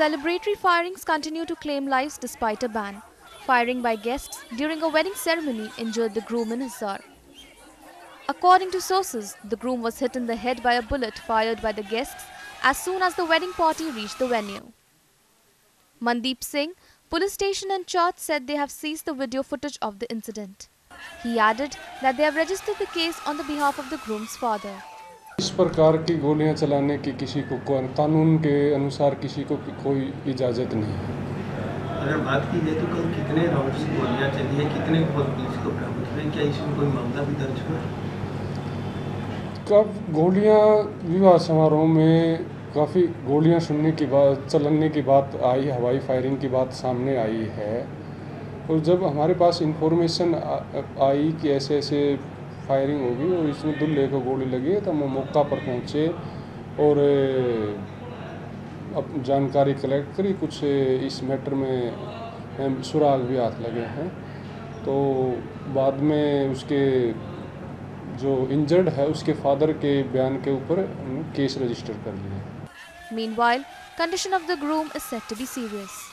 Celebratory firings continue to claim lives despite a ban. Firing by guests during a wedding ceremony injured the groom in Hisar. According to sources, the groom was hit in the head by a bullet fired by the guests as soon as the wedding party reached the venue. Mandeep Singh, police station in Chowth, said they have seized the video footage of the incident. He added that they have registered the case on the behalf of the groom's father. इस प्रकार की गोलियां चलाने की किसी को कानून के अनुसार किसी को कोई इजाज़त नहीं है। अगर बात की जाए तो कल कितने राउंड्स गोलियां चली हैं, कितने पुलिस को बरामद हुए, क्या इसमें कोई मामला भी दर्ज हुआ? कब गोलियां विवाह समारोह में काफ़ी गोलियां सुनने की बात, चलने की बात आई, हवाई फायरिंग की बात सामने आई है। और जब हमारे पास इंफॉर्मेशन आई कि ऐसे ऐसे फायरिंग होगी और इसमें दूल्हे को गोली लगी है, तो हम मौका पर पहुँचे और अब जानकारी कलेक्ट करी। कुछ इस मैटर में सुराग भी हाथ लगे हैं, तो बाद में उसके जो इंजर्ड है उसके फादर के बयान के ऊपर केस रजिस्टर कर लिया। Meanwhile, condition of the groom is said to be serious.